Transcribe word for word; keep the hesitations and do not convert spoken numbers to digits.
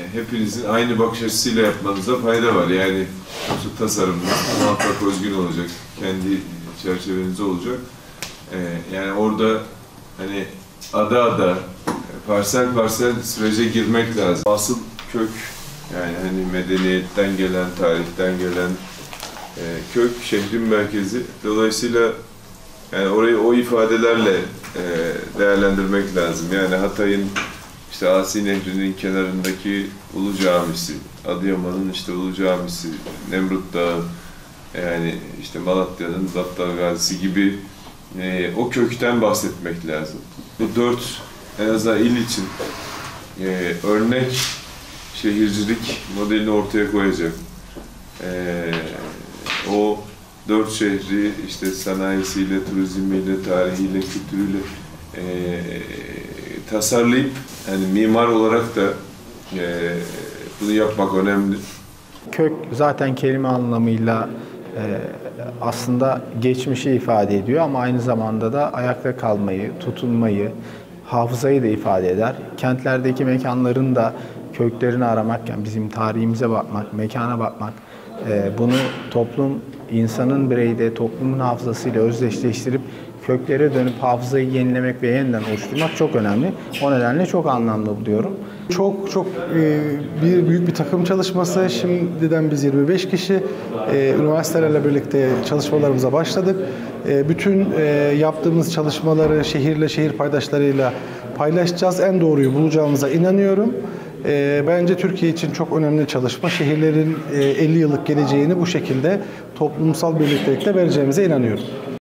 hepinizin aynı bakış açısıyla yapmanıza fayda var. Yani yoksa tasarımda muhakkak özgün olacak, kendi çerçeveniz olacak. E, yani orada hani ada ada, parsel parsel sürece girmek lazım. Asıl kök, yani hani medeniyetten gelen, tarihten gelen e, kök şehrin merkezi. Dolayısıyla yani orayı o ifadelerle e, değerlendirmek lazım. Yani Hatay'ın işte Asi Nehri'nin kenarındaki Ulu Camisi, Adıyaman'ın işte Ulu Camisi, Nemrut Dağı, yani işte Malatya'nın Battal Gazisi gibi e, o kökten bahsetmek lazım. Bu dört en azından il için e, örnek şehircilik modelini ortaya koyacak. E, o dört şehri işte sanayisiyle, turizmiyle, tarihiyle, kültürüyle e, tasarlayıp yani mimar olarak da e, bunu yapmak önemli. Kök zaten kelime anlamıyla e, aslında geçmişi ifade ediyor ama aynı zamanda da ayakta kalmayı, tutunmayı, hafızayı da ifade eder. Kentlerdeki mekanların da köklerini aramak, yani bizim tarihimize bakmak, mekana bakmak, e, bunu toplum, insanın bireyde toplumun hafızasıyla özdeşleştirip köklere dönüp hafızayı yenilemek ve yeniden oluşturmak çok önemli. O nedenle çok anlamlı buluyorum. Çok çok e, bir büyük bir takım çalışması. Şimdiden biz yirmi beş kişi e, üniversitelerle birlikte çalışmalarımıza başladık. E, bütün e, yaptığımız çalışmaları şehirle, şehir paydaşlarıyla paylaşacağız. En doğruyu bulacağımıza inanıyorum. E, bence Türkiye için çok önemli çalışma. Şehirlerin e, elli yıllık geleceğini bu şekilde toplumsal birliktelikle vereceğimize inanıyorum.